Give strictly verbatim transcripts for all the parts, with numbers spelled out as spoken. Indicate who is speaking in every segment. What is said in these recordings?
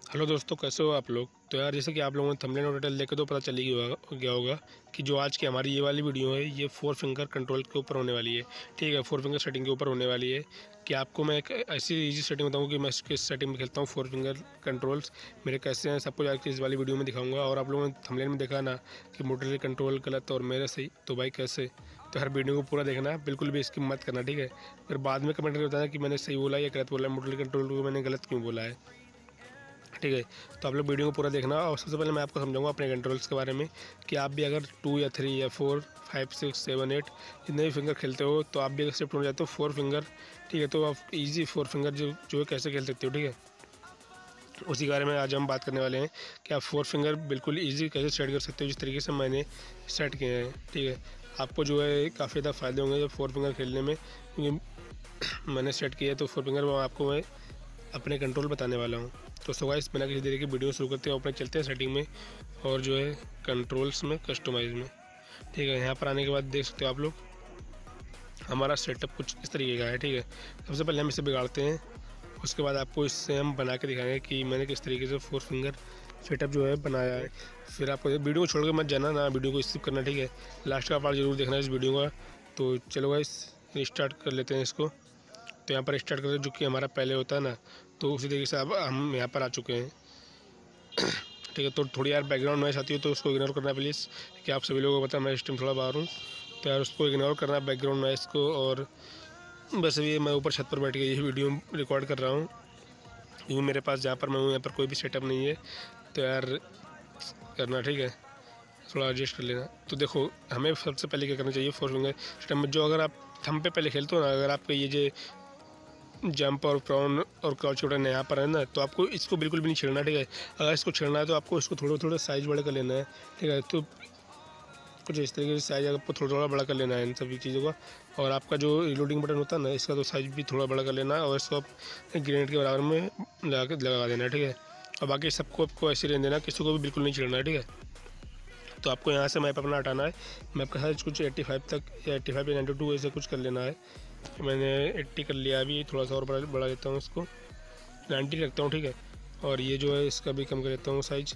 Speaker 1: Hello दोस्तों, कैसे हो आप लोग। तो यार जैसे कि आप लोगों ने थंबनेल और टाइटल देख के तो पता चल ही गया गया होगा कि जो आज की हमारी ये वाली वीडियो है ये फोर फिंगर कंट्रोल के ऊपर होने वाली है। ठीक है, फोर फिंगर सेटिंग के ऊपर होने वाली है कि आपको मैं एक ऐसी इजी सेटिंग बताऊंगा कि मैं किस सेटिंग में खेलता हूँ। फोर फिंगर कंट्रोल्स मेरे कैसे हैं सब कुछ आज की इस वाली वीडियो में दिखाऊंगा। और आप लोगों ने थंबनेल में देखा ना कि मोटर कंट्रोल गलत और मेरे सही, तो भाई कैसे। तो हर वीडियो को पूरा देखना, बिल्कुल भी इसकी मत करना। ठीक है, फिर बाद में कमेंट करके बताना कि मैंने सही बोला या गलत बोला, मोटर कंट्रोल को मैंने गलत क्यों बोला है। ठीक है, तो आप लोग वीडियो को पूरा देखना। और सबसे पहले मैं आपको समझाऊंगा अपने कंट्रोल्स के बारे में कि आप भी अगर टू या थ्री या four five six seven eight जितने भी फिंगर खेलते हो तो आप भी अगर शिफ्ट हो जाते हो फोर फिंगर। ठीक है, तो आप इजी फोर फिंगर जो जो है कैसे खेल सकते हो। ठीक है, उसी के बारे में आज हम बात करने वाले हैं कि आप फोर फिंगर बिल्कुल ईजी कैसे सेट कर सकते हो जिस तरीके से मैंने सेट किए हैं। ठीक है, आपको जो है काफ़ी ज़्यादा फ़ायदे होंगे जब फोर फिंगर खेलने में, क्योंकि मैंने सेट किया है तो फोर फिंगर में आपको मैं अपने कंट्रोल बताने वाला हूँ। तो सो गाइस बिना किसी देरी की वीडियो शुरू करते हैं, अपने चलते हैं सेटिंग में और जो है कंट्रोल्स में कस्टमाइज में। ठीक है, यहाँ पर आने के बाद देख सकते हो आप लोग हमारा सेटअप कुछ इस तरीके का है। ठीक है, सबसे पहले हम इसे बिगाड़ते हैं, उसके बाद आपको इससे हम बना के दिखाएंगे कि मैंने किस तरीके से फोर फिंगर सेटअप जो है बनाया है। फिर आपको वीडियो को छोड़ के मत जाना ना, वीडियो को स्किप करना। ठीक है, लास्ट का पार्ट जरूर देखना इस वीडियो का। तो चलो गाइस स्टार्ट कर लेते हैं इसको। तो यहाँ पर स्टार्ट करें जो कि हमारा पहले होता है ना, तो उसी तरीके से अब हम यहाँ पर आ चुके हैं। ठीक है, तो थोड़ी यार बैकग्राउंड नॉइस आती है तो उसको इग्नोर करना प्लीज़, कि आप सभी लोगों को पता है मैं इस टाइम थोड़ा बाहर हूँ, तो यार उसको इग्नोर करना बैकग्राउंड नॉइस को। और बस ये मैं ऊपर छत पर बैठ के ये वीडियो रिकॉर्ड कर रहा हूँ क्योंकि मेरे पास जहाँ पर मैं हूँ यहाँ पर कोई भी सेटअप नहीं है, तो यार करना। ठीक है, थोड़ा एडजस्ट कर लेना। तो देखो हमें सबसे पहले क्या करना चाहिए फोर फिंगर सिस्टम में, जो अगर आप थंब पे पहले खेलते हो ना, अगर आपके ये जो जंप और प्राउन और क्राउच बटन यहाँ पर है ना, तो आपको इसको बिल्कुल भी नहीं छेड़ना। ठीक है, अगर इसको छेड़ना है तो आपको इसको थोड़ा थोड़ा साइज़ बड़ा कर लेना है। ठीक है, तो कुछ इस तरीके से साइज़ आपको थोड़ा थोड़ा बड़ा कर लेना है इन सभी चीज़ों का। और आपका जो रिलोडिंग बटन होता है ना, इसका तो साइज़ भी थोड़ा बड़ा कर लेना है और इसको आप ग्रेनेड के बराबर में लगा के लगा देना है। ठीक है, और बाकी सबको आपको ऐसे रहने देना, किसी को भी बिल्कुल नहीं छेड़ना है। ठीक है, तो आपको यहाँ से मैप अपना हटाना है। मैप का साइज कुछ एट्टी फाइव तक या एट्टी फाइव या नाइन्टी टू ऐसे कुछ कर लेना है। मैंने एट्टी कर लिया, अभी थोड़ा सा और बड़ा बढ़ा देता हूँ इसको, नाइन्टी रखता हूँ। ठीक है, और ये जो है इसका भी कम कर देता हूँ साइज।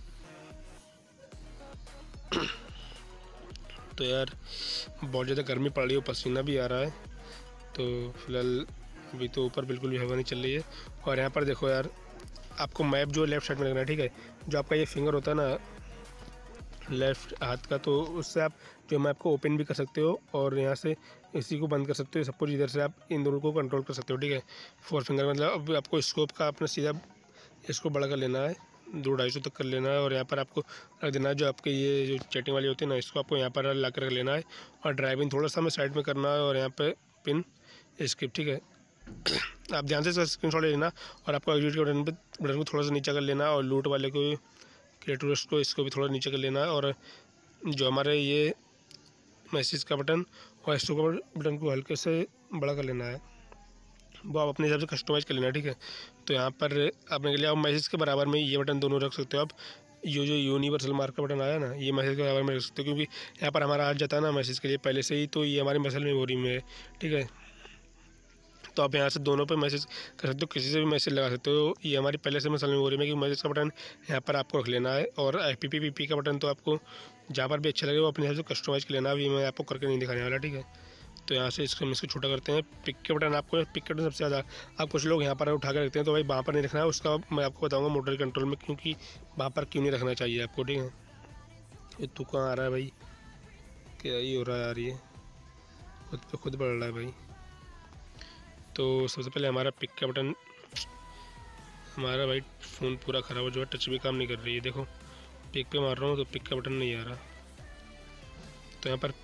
Speaker 1: तो यार बहुत ज़्यादा गर्मी पड़ रही है, पसीना भी आ रहा है, तो फिलहाल अभी तो ऊपर बिल्कुल भी हवा नहीं चल रही है। और यहाँ पर देखो यार आपको मैप जो लेफ़्ट साइड में रखना है। ठीक है, जो आपका ये फिंगर होता है ना लेफ़्ट हाथ का, तो उससे आप जो मैप को ओपन भी कर सकते हो और यहाँ से इसी को बंद कर सकते हो। सब कुछ इधर से आप इन दोनों को कंट्रोल कर सकते हो। ठीक है, फोर फिंगर मतलब अब आपको स्कोप का अपना सीधा इसको बड़ा कर लेना है, दो ढाई सौ तक कर लेना है। और यहाँ पर आपको रख देना है जो आपके ये जो चैटिंग वाली होती है ना, इसको आपको यहाँ पर ला कर रख लेना है। और ड्राइविंग थोड़ा सा हमें साइड में करना है और यहाँ पर पिन स्किप। ठीक है, आप ध्यान से स्क्रीन शॉट ले लेना और आपको एग्जिट के बटन पर बटन को थोड़ा सा नीचे कर लेना और लूट वाले को क्रिएटर्स को इसको भी थोड़ा नीचे कर लेना है। और जो हमारे ये मैसेज का बटन और स्टॉप का बटन को हल्के से बड़ा कर लेना है, वो आप अपने हिसाब से कस्टमाइज़ कर लेना है। ठीक है, तो यहाँ पर आपने के लिए आप मैसेज के बराबर में ये बटन दोनों रख सकते हो। आप ये जो यूनिवर्सल मार्क का बटन आया ना, ये मैसेज के बराबर में रख सकते हो, क्योंकि यहाँ पर हमारा आ जाता है ना मैसेज के लिए पहले से ही, तो ये हमारी मसल मेमोरी में है। ठीक है, तो आप यहाँ से दोनों पे मैसेज कर सकते हो, किसी से भी मैसेज लगा सकते हो। ये हमारी पहले से मसल मेमोरी में कि मैसेज का बटन यहाँ पर आपको रख लेना है। और I P P P P का बटन तो आपको जहाँ पर भी अच्छा लगे वो अपने हिसाब से कस्टमाइज़ कर लेना। अभी मैं आपको करके नहीं दिखाने वाला। ठीक है, तो यहाँ से इसको हम इसको छोटा करते हैं। पिक के बटन आपको पिक के बटन सबसे ज़्यादा आप कुछ लोग यहाँ पर उठा कर रखते हैं, तो भाई वहाँ पर नहीं रखना है, उसका मैं आपको बताऊँगा मोटर कंट्रोल में क्योंकि वहाँ पर क्यों नहीं रखना चाहिए आपको। ठीक है, ये तू कहाँ आ रहा है भाई, क्या ही हो रहा है यार, ये खुद पे खुद बढ़ रहा है भाई। तो सबसे पहले हमारा पिक का बटन, हमारा भाई फ़ोन पूरा ख़राब हो जो है, टच भी काम नहीं कर रही है। देखो पिक पे मार रहा हूँ तो पिक का बटन नहीं आ रहा। तो यहाँ पर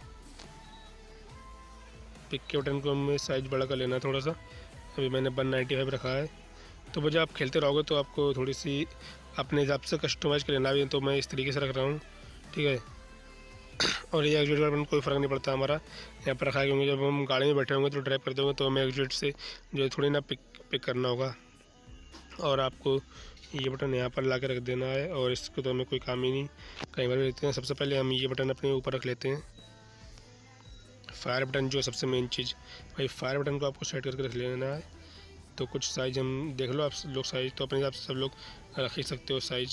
Speaker 1: पिक के बटन को हमें साइज़ बड़ा कर लेना है थोड़ा सा। अभी मैंने वन नाइन्टी फाइव रखा है, तो जब आप खेलते रहोगे तो आपको थोड़ी सी अपने हिसाब से कस्टमाइज़ कर लेना भी, तो मैं इस तरीके से रख रहा हूँ। ठीक है, और ये एग्जिट बटन कोई फ़र्क नहीं पड़ता हमारा यहाँ पर रखा है, क्योंकि जब हम गाड़ी में बैठे होंगे तो ड्राइव करते होंगे तो हमें एग्जिट से जो है थोड़ी ना पिक पिक करना होगा। और आपको ये बटन यहाँ पर ला के रख देना है, और इसको तो हमें कोई काम ही नहीं, कई बार लेते हैं। सबसे पहले हम ये बटन अपने ऊपर रख लेते हैं, फायर बटन जो सबसे मेन चीज़ भाई, फायर बटन को आपको सेट करके रख लेना है तो कुछ साइज़ हम देख लो आप लोग, साइज़ तो अपने हिसाब से सब लोग रख ही सकते हो साइज़।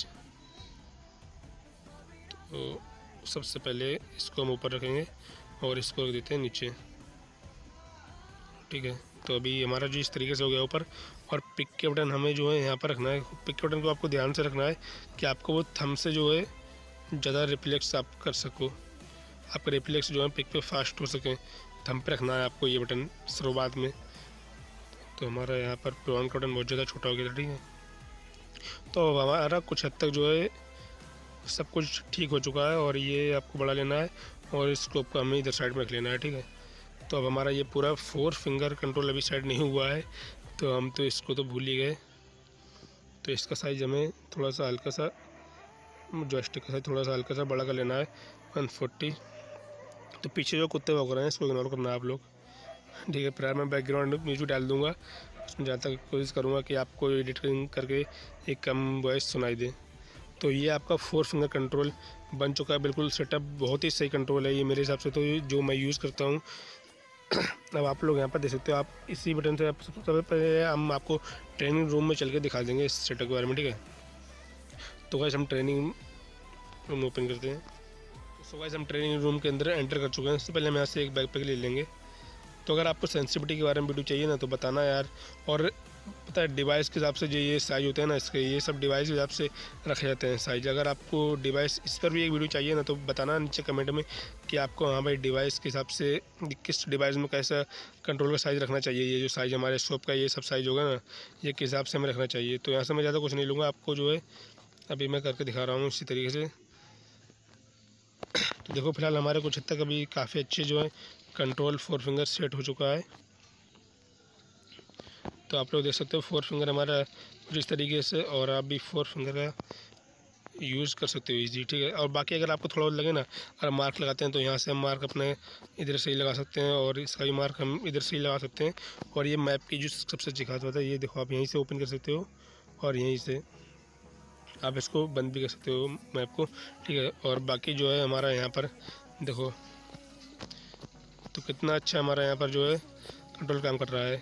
Speaker 1: तो सबसे पहले इसको हम ऊपर रखेंगे और इसको रख देते हैं नीचे, ठीक है। तो अभी हमारा जो इस तरीके से हो गया ऊपर। और पिक के बटन हमें जो है यहाँ पर रखना है। पिक के बटन को आपको ध्यान से रखना है कि आपको वो थंब से जो है ज़्यादा रिफ्लेक्स आप कर सको, आपका रिफ्लेक्स जो है पिक पे फास्ट हो सके, थंब पे रखना है आपको ये बटन शुरुआत में। तो हमारा यहाँ पर प्रोन का बटन बहुत ज़्यादा छोटा हो गया था, ठीक है। तो हमारा कुछ हद तक जो है सब कुछ ठीक हो चुका है। और ये आपको बड़ा लेना है और इस स्कोप को हमें इधर साइड में रख लेना है, ठीक है। तो अब हमारा ये पूरा फोर फिंगर कंट्रोल अभी साइड नहीं हुआ है, तो हम तो इसको तो भूल ही गए। तो इसका साइज़ हमें थोड़ा सा हल्का सा, जॉयस्टिक का साइज थोड़ा सा हल्का सा बड़ा कर लेना है, वन फोर्टी। तो पीछे जो कुत्ते वगैरह हैं इसको इग्नोर करना है आप लोग, ठीक है। फिर मैं बैकग्राउंड म्यूजिक डाल दूँगा, उसमें जहाँ तक कोशिश करूँगा कि आपको एडिटिंग करके एक कम वॉइस सुनाई दे। तो ये आपका फोर फिंगर कंट्रोल बन चुका है, बिल्कुल सेटअप बहुत ही सही कंट्रोल है ये मेरे हिसाब से, तो जो मैं यूज़ करता हूँ। अब आप लोग यहाँ पर देख सकते हो, आप इसी बटन से आप सबसे पहले हम आपको ट्रेनिंग रूम में चल के दिखा देंगे इस सेटअप के बारे में, ठीक है। तो गाइस हम ट्रेनिंग रूम ओपन करते हैं। सो गाइस हम ट्रेनिंग रूम के अंदर एंटर कर चुके हैं। इससे पहले हम यहाँ से एक बैकपैक ले लेंगे। तो अगर आपको सेंसिटिविटी के बारे में वीडियो चाहिए ना तो बताना यार। और पता है डिवाइस के हिसाब से जो ये साइज़ होते हैं ना इसके, ये सब डिवाइस के हिसाब से रखे जाते हैं साइज़। अगर आपको डिवाइस इस पर भी एक वीडियो चाहिए ना तो बताना नीचे कमेंट में कि आपको हाँ भाई डिवाइस के हिसाब से किस डिवाइस में कैसा कंट्रोल का साइज़ रखना चाहिए। ये जो साइज़ हमारे शॉप का ये सब साइज़ होगा ना, ये किस हिसाब से हमें रखना चाहिए। तो यहाँ से मैं ज़्यादा कुछ नहीं लूँगा, आपको जो है अभी मैं करके दिखा रहा हूँ इसी तरीके से। तो देखो फिलहाल हमारे कुछ हद तक अभी काफ़ी अच्छे जो है कंट्रोल फोर फिंगर सेट हो चुका है। तो आप लोग देख सकते हो फोर फिंगर हमारा कुछ इस तरीके से, और आप भी फोर फिंगर का यूज़ कर सकते हो इजी, ठीक है। और बाकी अगर आपको थोड़ा लगे ना, अगर मार्क लगाते हैं तो यहाँ से हम मार्क अपने इधर से ही लगा सकते हैं, और इसका भी मार्क हम इधर से ही लगा सकते हैं। और ये मैप की जो सबसे अच्छी खास बात है, ये देखो आप यहीं से ओपन कर सकते हो और यहीं से आप इसको बंद भी कर सकते हो मैप को, ठीक है। और बाकी जो है हमारा यहाँ पर देखो तो कितना अच्छा हमारा यहाँ पर जो है कंट्रोल काम कर रहा है।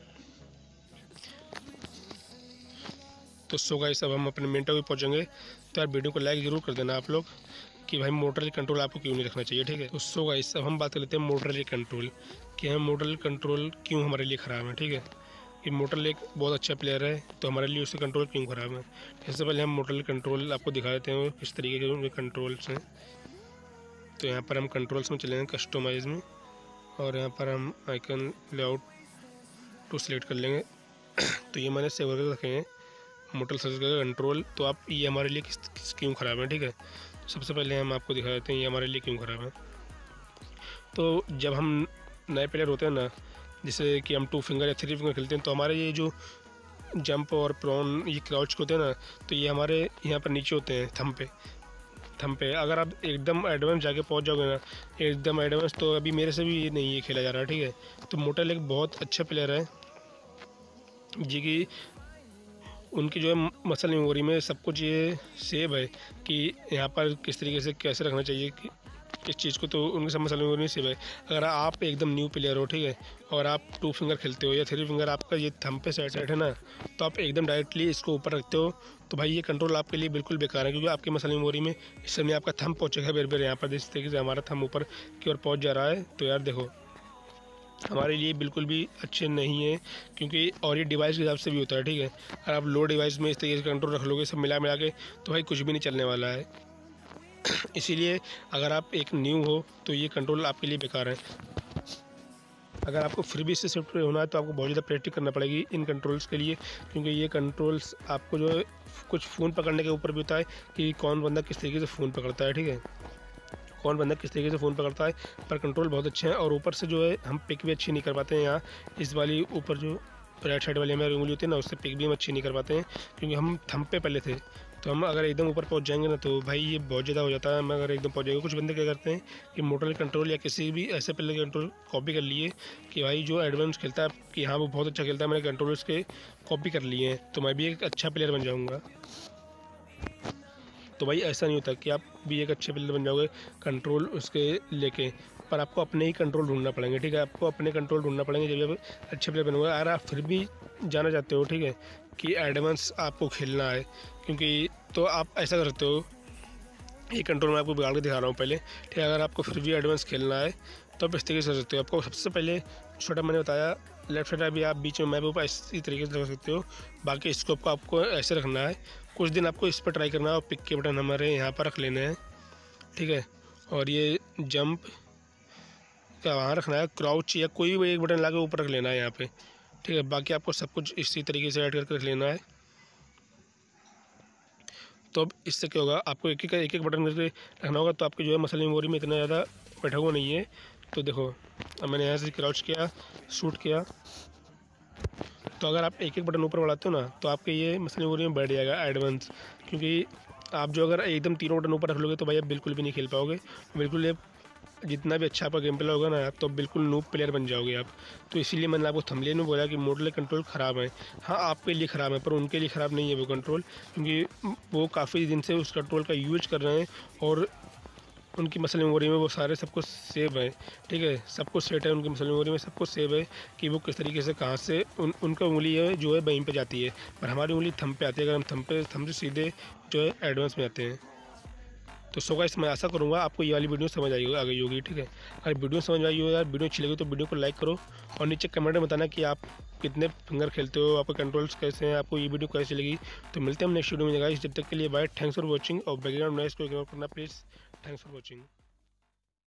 Speaker 1: तो सो गाइस अब हम अपने मिनटों भी पहुँचेंगे। तो यार वीडियो को लाइक ज़रूर कर देना आप लोग कि भाई मोटरली कंट्रोल आपको क्यों नहीं रखना चाहिए, ठीक है। तो सो गाइस अब हम बात कर लेते हैं मोटरली कंट्रोल, कि हम मोटरली कंट्रोल क्यों हमारे लिए ख़राब है, ठीक है। कि मोटरली एक बहुत अच्छा प्लेयर है तो हमारे लिए उससे कंट्रोल क्यों ख़राब है। इससे पहले हम मोटरली कंट्रोल आपको दिखा देते हैं किस तरीके के उनके कंट्रोल्स हैं। तो यहाँ पर हम कंट्रोल्स में चलेंगे कस्टमाइज में, और यहाँ पर हम आइकन लेआउट टू सिलेक्ट कर लेंगे। तो ये मैंने सेव करके रखे हैं मोटर सर्च का कंट्रोल। तो आप ये हमारे लिए किस, किस क्यों ख़राब है, ठीक है। सबसे पहले हम आपको दिखा देते हैं ये हमारे लिए क्यों ख़राब है। तो जब हम नए प्लेयर होते हैं ना, जैसे कि हम टू फिंगर या थ्री फिंगर खेलते हैं, तो हमारे ये जो जंप और प्रॉन ये क्राउच होते हैं ना, तो ये हमारे यहाँ पर नीचे होते हैं थंब पे थंब पे अगर आप एकदम एडवांस जाके पहुँच जाओगे ना, एकदम एडवांस, तो अभी मेरे से भी ये नहीं ये खेला जा रहा है, ठीक है। तो मोटरली एक बहुत अच्छा प्लेयर है जी, की उनकी जो है मसल मेमोरी में सब कुछ ये सेव है कि यहाँ पर किस तरीके से कैसे रखना चाहिए कि किस चीज़ को, तो उनके सब मसल मेमोरी में सेव है। अगर आप एकदम न्यू प्लेयर हो, ठीक है, और आप टू फिंगर खेलते हो या थ्री फिंगर, आपका ये थंब पे साइड साइड है ना, तो आप एकदम डायरेक्टली इसको ऊपर रखते हो, तो भाई ये कंट्रोल आपके लिए बिल्कुल बेकार है, क्योंकि आपकी मसल मेमोरी में इस समय आपका थंब पहुँचेगा बेर बेर यहाँ पर जिस तरीके से हमारा थंब ऊपर की ओर पहुँच जा रहा है। तो यार देखो हमारे लिए बिल्कुल भी अच्छे नहीं है, क्योंकि और ये डिवाइस के हिसाब से भी होता है, ठीक है। अगर आप लो डिवाइस में इस तरीके से कंट्रोल रख लोगे सब मिला मिला के, तो भाई कुछ भी नहीं चलने वाला है। इसीलिए अगर आप एक न्यू हो तो ये कंट्रोल आपके लिए बेकार है। अगर आपको फ्री भी से शिफ्ट होना है तो आपको बहुत ज़्यादा प्रैक्टिस करना पड़ेगी इन कंट्रोल्स के लिए, क्योंकि ये कंट्रोल्स आपको जो है कुछ फ़ोन पकड़ने के ऊपर भी होता है कि कौन बंदा किस तरीके से फ़ोन पकड़ता है, ठीक है, कौन बंदा किस तरीके से फ़ोन पकड़ता है। पर कंट्रोल बहुत अच्छे हैं, और ऊपर से जो है हम पिक भी अच्छी नहीं कर पाते हैं। यहाँ इस वाली ऊपर जो राइट साइड वाली हमारी उंगली होती है ना, उससे पिक भी हम अच्छी नहीं कर पाते हैं, क्योंकि हम थंब पे पहले थे। तो हम अगर एकदम ऊपर पहुंच जाएंगे ना तो भाई ये बहुत ज़्यादा हो जाता है। हम अगर एकदम पहुंच जाएंगे, कुछ बंदे क्या करते हैं कि मोटर कंट्रोल या किसी भी ऐसे प्लेयर के कंट्रोल कॉपी कर लिए कि भाई जो एडवांस खेलता है कि हाँ वो बहुत अच्छा खेलता है, मैंने कंट्रोल उसके कॉपी कर लिए हैं तो मैं भी एक अच्छा प्लेयर बन जाऊँगा। तो भाई ऐसा नहीं होता कि आप भी एक अच्छे प्लेयर बन जाओगे कंट्रोल उसके लेके, पर आपको अपने ही कंट्रोल ढूंढना पड़ेंगे, ठीक है। आपको अपने कंट्रोल ढूंढना पड़ेंगे जब आप अच्छे प्लेयर बनोगे। अगर आप फिर भी जाना चाहते हो, ठीक है, कि एडवांस आपको खेलना है, क्योंकि तो आप ऐसा करते हो, ये कंट्रोल मैं आपको बिगाड़ के दिखा रहा हूँ पहले, ठीक है। अगर आपको फिर भी एडवांस खेलना है तो आप इस तरीके से कर सकते हो। आपको सबसे पहले छोटा मैंने बताया लेफ्ट साइड अभी आप बीच में मैप ऊपर इसी तरीके से रख सकते हो। बाकी स्कोप को आपको ऐसे रखना है, कुछ दिन आपको इस पर ट्राई करना है और पिक के बटन हमारे यहाँ पर रख लेने हैं, ठीक है। और ये जंप का वहाँ रखना है, क्राउच या कोई भी एक बटन ला के ऊपर रख लेना है यहाँ पे, ठीक है। बाकी आपको सब कुछ इसी तरीके से ऐड करके रख लेना है। तो अब इससे क्या होगा, आपको एक एक एक एक बटन करके रखना होगा, तो आपकी जो है मसल मेमोरी में इतना ज़्यादा बैठा हुआ नहीं है। तो देखो अब मैंने यहाँ से क्राउच किया, शूट किया, तो अगर आप एक एक बटन ऊपर बढ़ाते हो ना तो आपके ये मसल मेमोरी में बैठ जाएगा एडवांस। क्योंकि आप जो अगर एकदम तीनों बटन ऊपर रख लोगे तो भाई आप बिल्कुल भी नहीं खेल पाओगे, बिल्कुल ये जितना भी अच्छा आपका गेम प्ले होगा ना तो बिल्कुल नूब प्लेयर बन जाओगे आप। तो इसीलिए मैंने आपको थंबनेल में बोला कि मॉडल कंट्रोल ख़राब है। हाँ आपके लिए ख़राब है पर उनके लिए ख़राब नहीं है वो कंट्रोल, क्योंकि वो काफ़ी दिन से उस कंट्रोल का यूज कर रहे हैं और उनकी मसल मेमोरी में वो सारे सब कुछ सेव है, ठीक है। सब कुछ सेट है उनकी मसल मेमोरी में, सब कुछ सेव है कि वो किस तरीके से कहाँ से उन उनका उंगली है जो है वहीं पे जाती है, पर हमारी उंगली थंब पे आती है। अगर हम थंब पे थंब से सीधे जो है एडवांस में आते हैं। तो सो गाइस मैं आशा करूँगा आपको ये वाली वीडियो समझ आई आ गई होगी, ठीक है। अगर वीडियो समझ आई हो यार, वीडियो अच्छी लगी तो वीडियो को लाइक करो और नीचे कमेंट में बताना कि आप कितने फिंगर खेलते हो, आपके कंट्रोल्स कैसे हैं, आपको ये वीडियो कैसी लगी। तो मिलते हैं हम नेक्स्ट वीडियो में गाइस, जब तक के लिए बाय, थैंक्स फॉर वॉचिंग। और बैकग्राउंड नॉइस को इग्नोर करना प्लीज़, थैंक्स फॉर वॉचिंग।